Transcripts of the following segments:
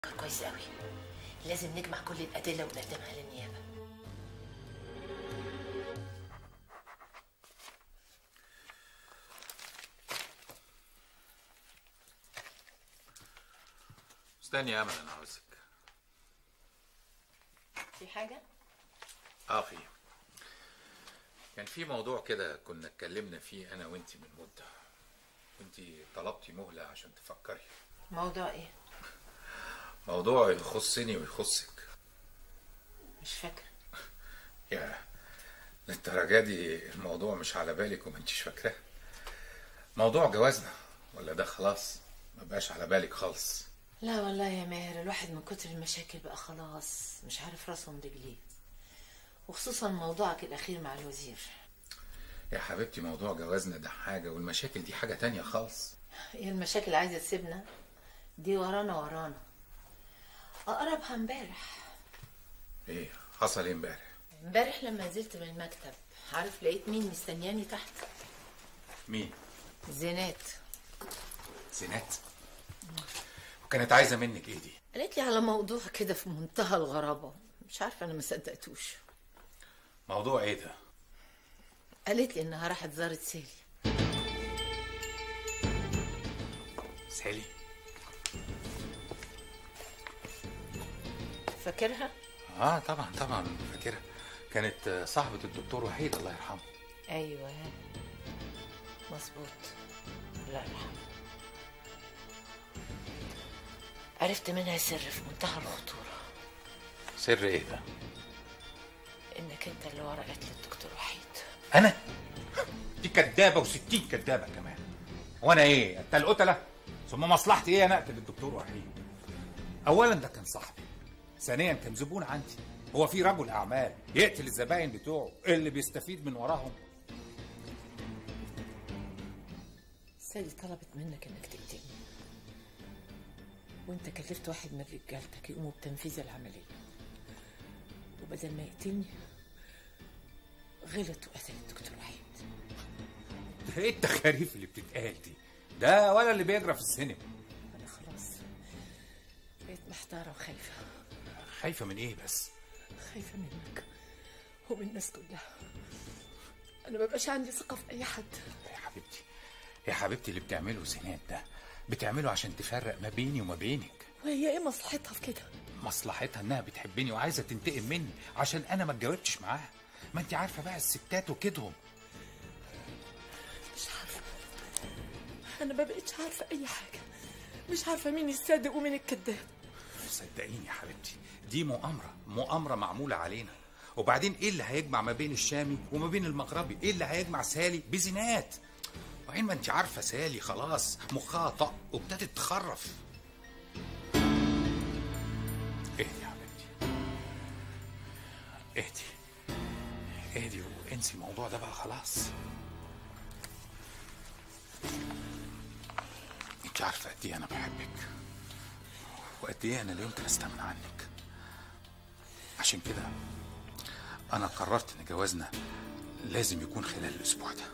كويس قوي. لازم نجمع كل الأدلة ونقدمها للنيابة. استني يا امل، انا عاوزك. في حاجة؟ في كان في موضوع كده كنا اتكلمنا فيه انا وانتي من مده، وانتي طلبتي مهله عشان تفكري. موضوع ايه؟ موضوع يخصني ويخصك. مش فاكرة. يا للدرجه دي الموضوع مش على بالك وما انتيش فاكراه؟ موضوع جوازنا، ولا ده خلاص ما بقاش على بالك خالص؟ لا والله يا ماهر، الواحد من كتر المشاكل بقى خلاص مش عارف راسه من رجليه، وخصوصا موضوعك الأخير مع الوزير. يا حبيبتي موضوع جوازنا ده حاجه، والمشاكل دي حاجه تانية خالص. هي المشاكل عايزة تسيبنا؟ دي ورانا. أقربها امبارح. ايه حصل ايه امبارح؟ امبارح لما نزلت من المكتب، عارف لقيت مين مستنياني تحت؟ مين؟ زينات. زينات؟ وكانت عايزه منك ايه دي؟ قالت لي على موضوع كده في منتهى الغرابة، مش عارفة أنا ما صدقتوش. موضوع ايه ده؟ قالت لي إنها راحت زارت سالي. سالي؟ فاكرها؟ طبعا فاكرها. كانت صاحبة الدكتور وحيد الله يرحمه. أيوه مظبوط، الله يرحمه. عرفت منها سر في منتهى الخطورة. سر ايه ده؟ إنك أنت اللي ورا قتل الدكتور وحيد. أنا؟ دي كدابة و60 كدابة كمان. وأنا إيه؟ أنت القتلة؟ ثم مصلحتي إيه أنا أقتل الدكتور وحيد؟ أولاً ده كان صاحبي. ثانياً كان زبون عندي. هو في رجل أعمال يقتل الزباين بتوعه اللي بيستفيد من وراهم؟ سالي طلبت منك إنك تقتلني، وأنت كلفت واحد من رجالتك يقوموا بتنفيذ العملية، وبدل ما يقتلني غلط وقتل الدكتور وحيد. ده إيه التخاريف اللي بتتقال دي؟ ده ولا اللي بيجرى في السينما. أنا خلاص بقيت محتارة وخايفة. خايفة من إيه بس؟ خايفة منك ومن الناس كلها. أنا مبقاش عندي ثقة في أي حد. يا حبيبتي اللي بتعمله زينات ده بتعمله عشان تفرق ما بيني وما بينك. وهي إيه مصلحتها في كده؟ مصلحتها إنها بتحبني وعايزة تنتقم مني عشان أنا ما اتجاوبتش معاها. ما أنت عارفة بقى الستات وكدهم. مش عارفة، أنا ما بقتش عارفة أي حاجة. مش عارفة مين الصادق ومين الكذاب. صدقيني يا حبيبتي دي مؤامرة معمولة علينا. وبعدين ايه اللي هيجمع ما بين الشامي وما بين المغربي؟ ايه اللي هيجمع سالي بزينات؟ وعين ما انت عارفة سالي خلاص مخها طق وابتدت تخرف. اهدي يا حبيبتي، اهدي وانسي الموضوع ده بقى خلاص. انت عارفة قد ايه انا بحبك، وقد ايه انا لا يمكن استغنى عنك. عشان كده انا قررت ان جوازنا لازم يكون خلال الاسبوع ده.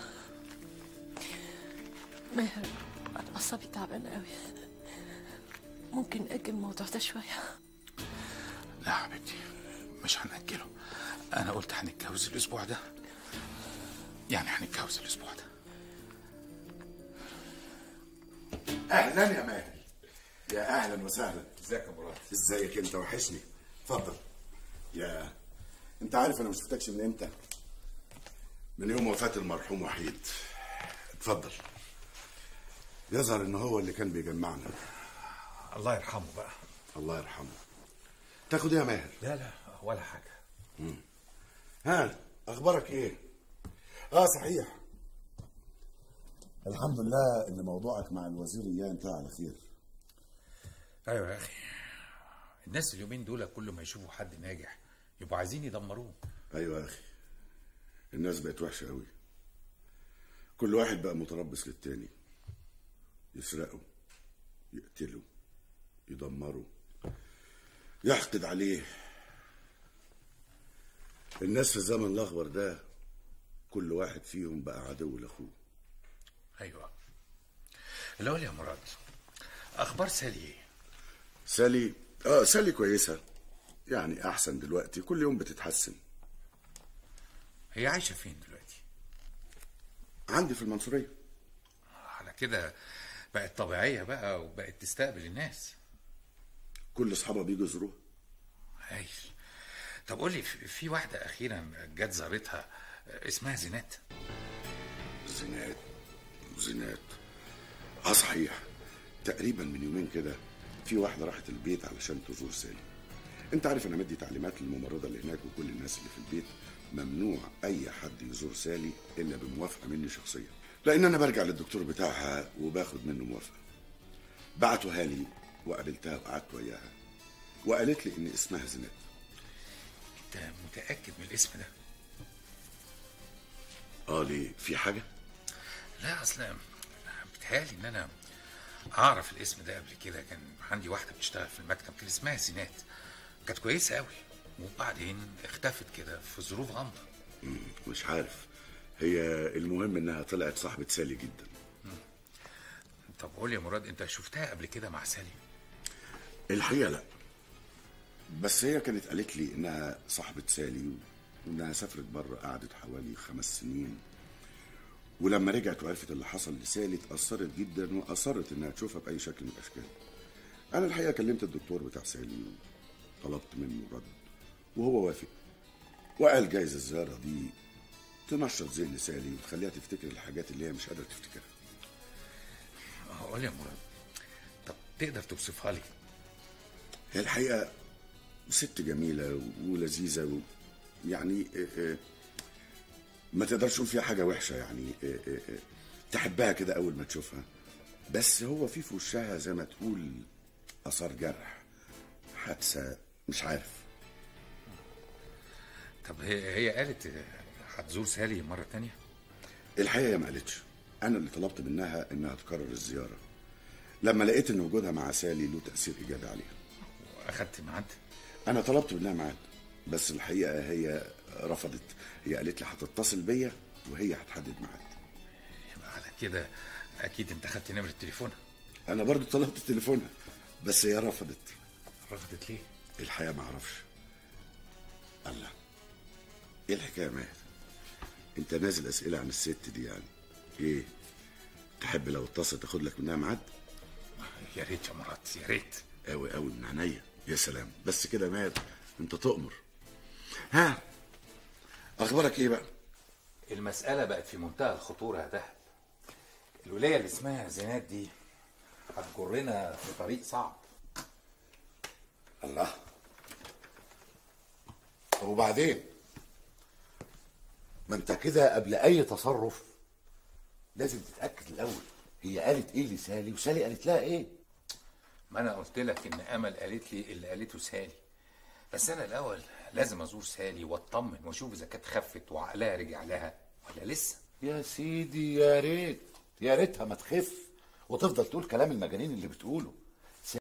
ماهر، انا اعصابي تعبانه قوي، ممكن نأجل الموضوع ده شويه؟ لا حبيبتي مش هنأجله. انا قلت هنتجوز الاسبوع ده، يعني هنتجوز الاسبوع ده. اهلا يا ماهر. يا اهلا وسهلا. ازيك يا مراد؟ ازيك انت؟ وحشني. اتفضل. يا انت عارف انا ما شفتكش من امتى؟ من يوم وفاة المرحوم وحيد. اتفضل. يظهر ان هو اللي كان بيجمعنا. الله يرحمه بقى. الله يرحمه. تاخد ايه يا ماهر؟ لا ولا حاجه. ها اخبارك ايه؟ صحيح، الحمد لله ان موضوعك مع الوزير اياه انتهى على خير. ايوه يا اخي، الناس اليومين دول كل ما يشوفوا حد ناجح يبقوا عايزين يدمروه. ايوه يا اخي، الناس بقت وحشه قوي. كل واحد بقى متربص للتاني، يسرقه، يقتله، يدمره، يحقد عليه. الناس في الزمن الاخضر ده كل واحد فيهم بقى عدو لاخوه. ايوه. الاول يا مراد، اخبار سالي ايه؟ سالي كويسه، يعني احسن دلوقتي، كل يوم بتتحسن. هي عايشه فين دلوقتي؟ عندي في المنصوريه. على كده بقت طبيعيه بقى وبقت تستقبل الناس. كل اصحابها بيجوا يزوروها. هايل. طب قولي، في واحده اخيرا جت زارتها اسمها زينات. زينات صحيح، تقريبا من يومين كده في واحده راحت البيت علشان تزور سالي. انت عارف انا مدي تعليمات للممرضه اللي هناك وكل الناس اللي في البيت، ممنوع اي حد يزور سالي الا بموافقه مني شخصيا، لان انا برجع للدكتور بتاعها وباخد منه موافقه. بعتوها لي وقابلتها وقعدت وياها وقالت لي ان اسمها زينات. انت متاكد من الاسم ده؟ ليه، في حاجه؟ لا، اصل بتهيألي ان انا اعرف الاسم ده قبل كده. كان عندي واحده بتشتغل في المكتب كان اسمها زينات، كانت كويسه قوي وبعدين اختفت كده في ظروف غامضه. مش عارف، هي المهم انها طلعت صاحبه سالي جدا. طب قول يا مراد، انت شفتها قبل كده مع سالي؟ الحقيقه لا، بس هي كانت قالت لي انها صاحبه سالي وانها سافرت بره، قعدت حوالي 5 سنين، ولما رجعت وعرفت اللي حصل لسالي اتأثرت جدا وأصرت انها تشوفها بأي شكل من الأشكال. أنا الحقيقة كلمت الدكتور بتاع سالي وطلبت منه رد، وهو وافق وقال جايز الزيارة دي تنشط ذهن سالي وتخليها تفتكر الحاجات اللي هي مش قادرة تفتكرها. قول يا مراد، طب تقدر توصفها لي؟ هي الحقيقة ست جميلة ولذيذة يعني ما تقدرش تقول فيها حاجة وحشة، يعني تحبها كده أول ما تشوفها، بس هو في وشها زي ما تقول آثار جرح، حادثة، مش عارف. طب هي قالت هتزور سالي مرة تانية؟ الحقيقة هي ما قالتش، أنا اللي طلبت منها إنها تكرر الزيارة لما لقيت إن وجودها مع سالي له تأثير إيجابي عليها. وأخدت ميعاد؟ أنا طلبت منها ميعاد، بس الحقيقة هي رفضت. هي قالت لي هتتصل بيا وهي هتحدد ميعاد. يبقى على كده أكيد أنت أخدت نمرة تليفونها. أنا برضو طلبت تليفونها بس هي رفضت. رفضت ليه؟ الحقيقة ما أعرفش. الله، إيه الحكاية يا ماهر؟ أنت نازل أسئلة عن الست دي يعني إيه؟ تحب لو اتصل تاخد لك منها ميعاد؟ يا ريت يا مراد، يا ريت. قوي قوي من عينيا. يا سلام، بس كده يا ماهر أنت تؤمر. ها، أخبارك إيه بقى؟ المسألة بقت في منتهى الخطورة يا دهب. الولاية اللي اسمها زينات دي هتجرنا في طريق صعب. الله، طب وبعدين؟ ما انت كده قبل اي تصرف لازم تتاكد الاول هي قالت ايه لسالي وسالي قالت لها ايه. ما انا قلت لك ان امل قالت لي اللي قالته سالي، بس انا الاول لازم ازور سالي واطمن واشوف اذا كانت خفت وعقلها رجع لها ولا لسه. يا سيدي يا ريت، يا ريتها ما تخف وتفضل تقول كلام المجانين اللي بتقوله.